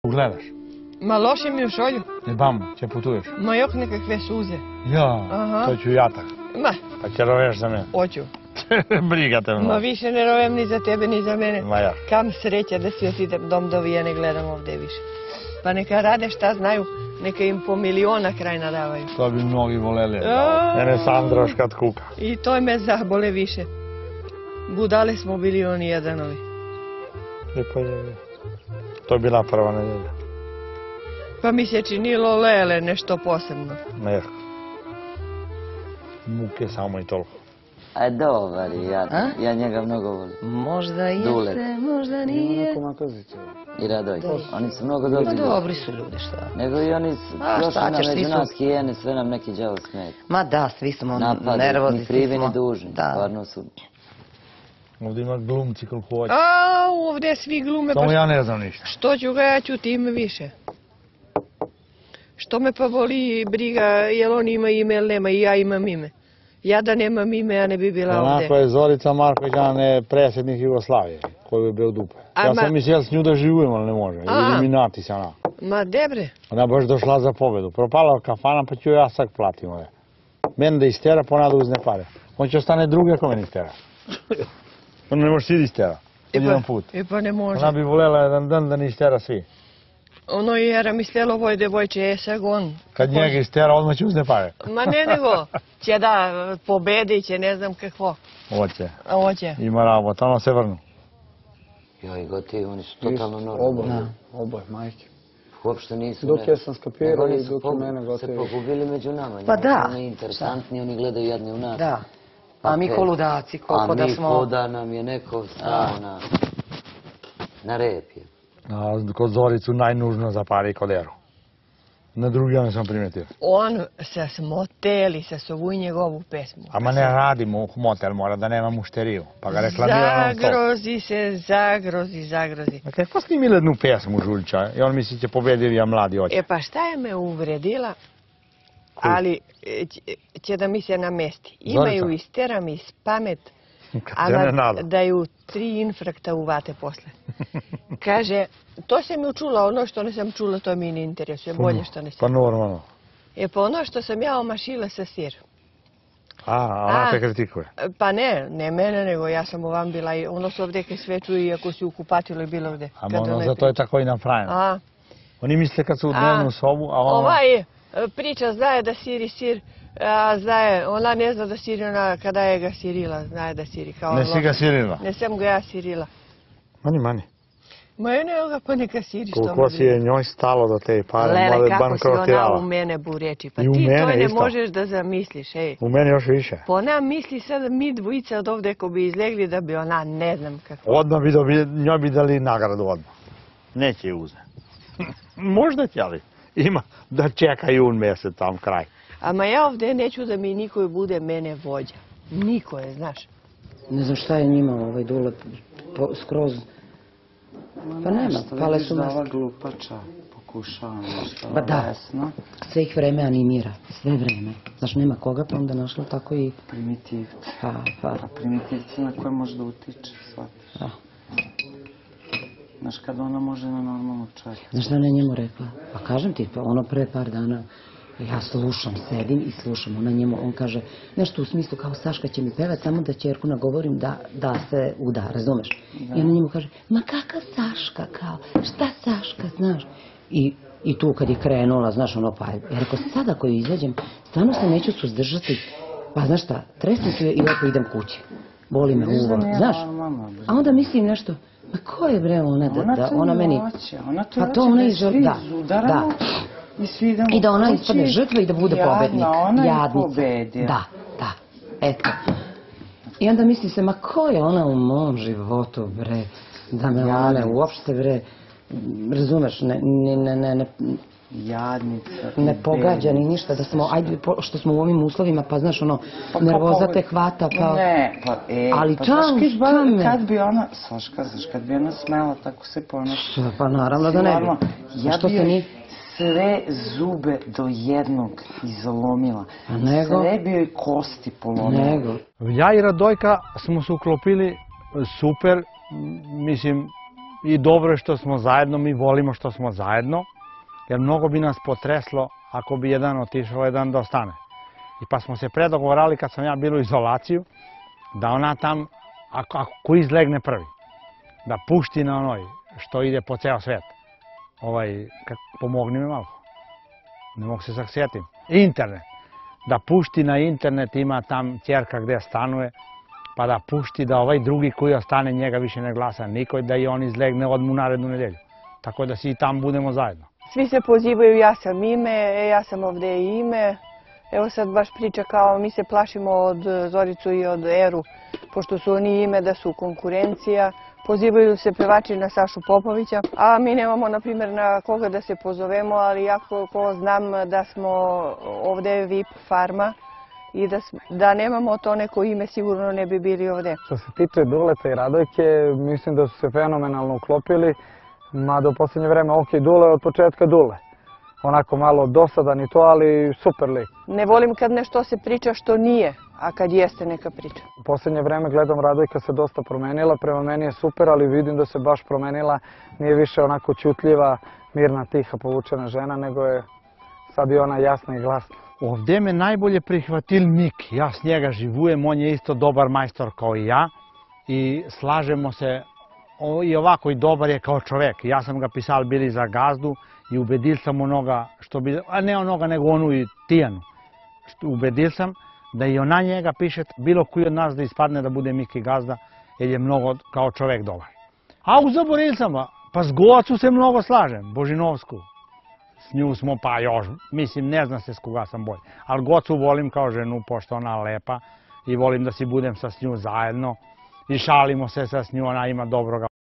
Gledaš? Ma loše mi u šolju. Bamo, će putuješ? Ma jok nekakve suze. Ja, to ću ja tako. Ma. Pa će roveš za mene. Hoću. Briga te mnogo. Ma više ne rovem ni za tebe ni za mene. Ma ja. Kam sreća da svi idem dom do ne gledam ovdje više. Pa neka rade šta znaju, neka im po miliona kraj nadavaju. To bi mnogi voleli. Mene Sandroš kad kuka. I to me zabole više. Budale smo bili oni jedanovi. Lijepo je. To je bila prva nedjelja. Pa mi se činilo lele nešto posebno. Ne. Muke samo i toliko. A dobar je, ja njega mnogo volim. Možda jeste, možda nije. I Radojka, oni su mnogo dobri ljudi. Dobri su ljudi, šta? Nego i oni došli na među nas hijene, sve nam neki đavo smeta. Ma da, svi smo nervozni. Napadi, ni krivi ni dužni, stvarno su. Ovdje ima glumci koliko hoće. A, ovdje svi glume. Samo ja ne znam ništa. Što ću ga, ja ću tim više. Što me pa boli briga, jel on ima ime ili nema, i ja imam ime. Ja da nemam ime, ja ne bi bila ovdje. Onako je Zorica Marković, predsjednik Jugoslavije, koji bi bio dupe. Ja sam mislio s nju da živujem, ali ne može. Eliminati se ona. Ma debre. Ona baš došla za pobedu. Propala kafana, pa ću ja sad platim ovdje. Mene da istera, pa ona da uzne pare. On će ostane drugi ako meni istera. On ne može svi da istera. Jedan put. E pa ne može. Ona bi voljela jedan dan da ne istera svi. Ono je mislelo ovoj devojče, on. Kad njega istera, odmah će uzne pare. Ma ne nego, će da pobedi, će ne znam kakvo. Hoće. Ima rabot, ono se vrnu. Joj, gotovi, oni su totalno normalni. Oboje, majke. Uopšte nisu. Dok ja sam skapirao i dok i mene gotovi. Se pogubili među nama. Pa da. Oni interesantni, oni gledaju jedni u nas. Da. A mi ko ludaci, koliko da smo... A mi ko da nam je neko stao na rep je. Kod Zoricu najnužno za pare i koderu. Na drugi ja ne sam primetio. On se smoteli sa sovu i njegovu pesmu. Ama ne radimo motel, mora da nema mušteriju. Pa ga reklamira on to. Zagrozi se, zagrozi. A kako snimili jednu pesmu Žuljča? I on misli će pobediti, ja mladi oče. E pa šta je me uvredila? Ali će da mi se namesti. Imaju isteram iz pamet, a da ju 3 infrakta uvate posle. Kaže, to sam ju čula, ono što ne sam čula, to mi ne interesuje, bolje što ne sam. Pa normalno. E pa ono što sam ja omašila sa sir. A ona te kritikuje? Pa ne mene, nego ja sam ovam bila i ono su ovdje kaj sve čuju, iako si u kupatilu i bilo gde. A ono zato je tako i napravljeno. Oni misle kad su u dnevnu sobu, a ono... Ovaj priča znaje da siri sir, znaje, ona ne zna da siri ona kada je ga sirila, znaje da siri kao... Ne si ga sirila? Ne sam ga ja sirila. Mani. Ma je ne ga pa neka siri što... Koliko si je njoj stalo do te pare, Lele, kako si ona u mene bureči, pa ti to ne možeš da zamisliš, ej. U mene još više. Pa ona misli sad mi dvojica od ovdje ko bi izlegli da bi ona ne znam kako... Odmah bi njoj bi dali nagradu odmah. Neće je uzeti. Možda će, ali ima da čeka jun mjesec tam kraj. Ama ja ovdje neću da mi niko bude mene vođa. Niko je, znaš. Ne znam šta je njima ovaj dule skroz... Pa nema, pale su nas. Ova glupača pokušava nešto desno. Sve ih vreme animira, sve vreme. Znaš, nema koga, pa onda našla tako i... Primitivci. A primitivci na koje može da utiče, shvatiš. Znaš, kada ona može na normalnu čak. Znaš šta ona njemu rekla? Pa kažem ti, ono pre par dana, ja slušam, sedim i slušam. Ona njemu, on kaže, nešto u smislu kao Saška će mi pevat, samo da ćerku nagovorim da se uda, razumeš? I ona njemu kaže, ma kakav Saška, kao, šta Saška, znaš? I tu kad je krenula, znaš, ono pa, ja rekao, sad ako izađem, stvarno se neću suzdržati, pa znaš šta, tresnem se i lepo idem kući. Boli me uvo, znaš? A onda mislim nešto, ma ko je bre ona da ona meni... Ona to pa to ona izudaramo i da ona ispadne žrtva i da bude pobednik. Jadnica. Da, eto. I onda misli se, ma ko je ona u mom životu bre, da me ona uopšte bre, razumeš, ne pogađa ni ništa, da smo, ajde, što smo u ovim uslovima, pa znaš ono, nervoza te hvata, pa... Ne, ali kad bi ona, Saška, znaš, kad bi ona smela tako se ponaša... Pa naravno da ne bi. Ja bi joj sve zube do jednog izlomila. Sve bi joj kosti polomila. Ja i Radojka smo se uklopili super, mislim, i dobro je što smo zajedno, mi volimo što smo zajedno, jer mnogo bi nas potreslo ako bi jedan otišao, jedan da ostane. I pa smo se predogovorali kad sam ja bilo u izolaciju, da ona tam, ako izlegne prvi, da pušti na onoj što ide po ceo svet. Pomogni mi malo. Ne mogu se sjetim. Internet. Da pušti na internet, ima tam ćerka gde stanuje, pa da pušti da ovaj drugi koji ostane njega više ne glasa niko, da i on izlegne odmah u narednu nedelju. Tako da svi tam budemo zajedno. Svi se pozivaju ja sam ime, ja sam ovde ime. Evo sad baš priča kao mi se plašimo od Zoricu i od Eru, pošto su oni ime da su konkurencija. Pozivaju se pevači na Sašu Popovića, a mi nemamo, na primjer, na koga da se pozovemo, ali ja ko znam da smo ovde VIP farma i da nemamo to neko ime, sigurno ne bi bili ovde. Što se tiče Duleta i Radojke, mislim da su se fenomenalno uklopili, mada u posljednje vreme Dule od početka Dule. Onako malo dosadan i to, ali super lik. Ne volim kad nešto se priča što nije, a kad jeste neka priča. U posljednje vreme gledam Radojka se dosta promenila, prema meni je super, ali vidim da se baš promenila, nije više onako ćutljiva, mirna, tiha, povučena žena, nego je sad i ona jasna i glasna. Ovdje me najbolje prihvatil Mik, ja s njega živujem, on je isto dobar majstor kao i ja i slažemo se i ovako i dobar je kao čovek. Ja sam ga pisal bili za gazdu i ubedil sam onoga, a ne onoga nego onu i Tijanu. Ubedil sam da i ona njega piše, bilo koji od nas da ispadne da bude Miki gazda, jer je mnogo kao čovek dobar. A zaboravil sam, pa s Gocu se mnogo slažem, Božinovsku. S nju smo pa još, mislim, ne zna se s koga sam bolji. Ali Gocu volim kao ženu, pošto ona lepa i volim da si budem sa s nju zajedno i šalimo se sa s nju, ona ima dobroga